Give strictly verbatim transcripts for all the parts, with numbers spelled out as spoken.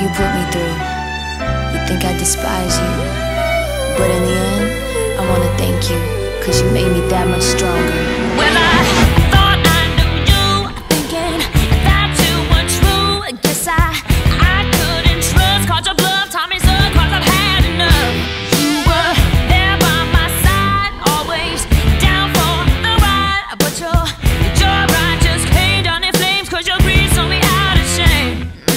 you put me through. You think I despise you, but in the end, I wanna thank you, cause you made me that much stronger. Well, I thought I knew you, thinking that you were true. Guess I, I couldn't trust, called your bluff, taught me so, cause I've had enough. You were there by my side, always down for the ride, but your, your ride just came down in flames, cause your greed saw me out of shame.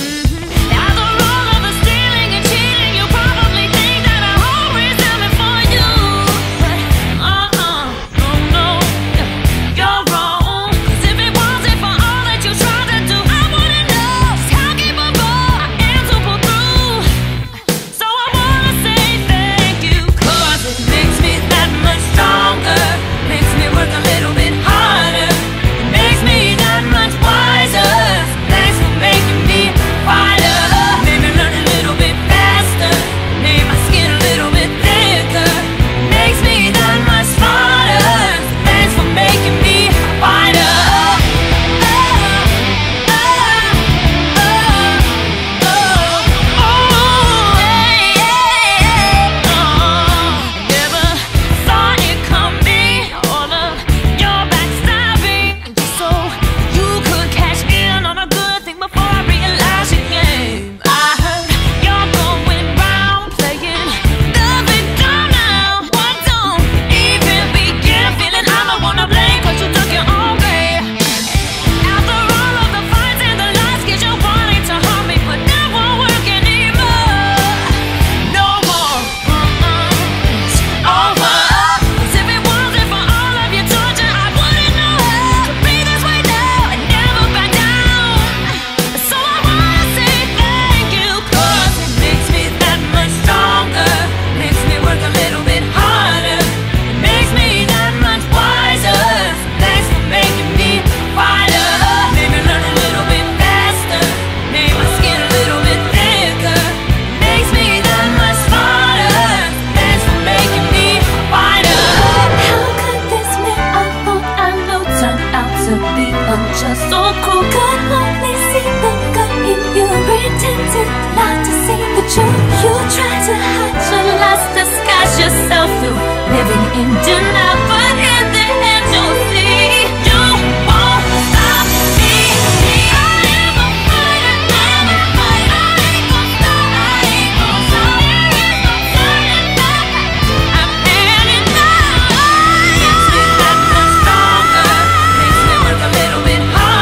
Just so cool, could only see the good in you. Pretended not to see the truth. You try to hide your lies, disguise yourself through living in denial, but in the end you'll see you won't stop me. I am a fighter, I'm a fighter. I ain't gon' stop, I ain't gon' stop. There is no turning back. I'm heading out. Makes me that much stronger. Makes me work a little bit.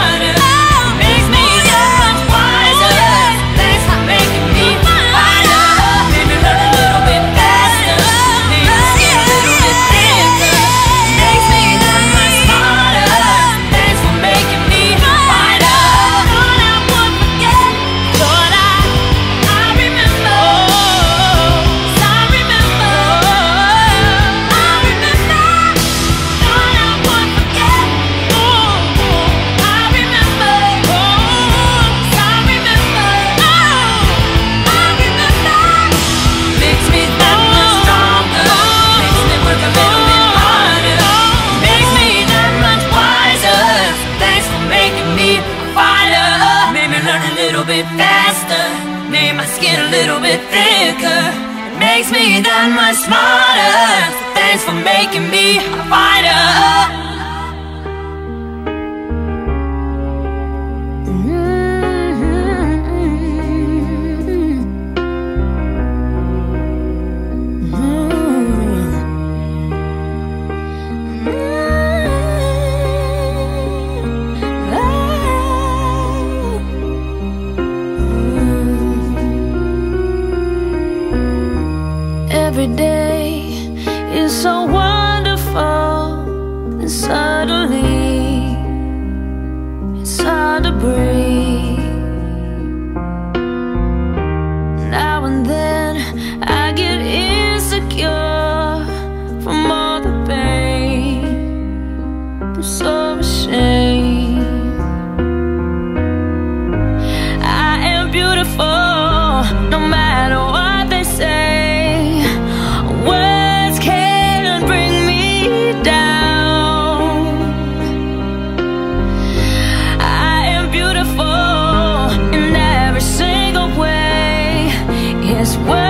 Faster, made my skin a little bit thicker. It makes me that much smarter. So thanks for making me a fighter. Every day is so wonderful, and suddenly it's hard to breathe. Now and then I get insecure from all the pain. I'm so ashamed. I am beautiful, no matter what they say. Down. I am beautiful. this world.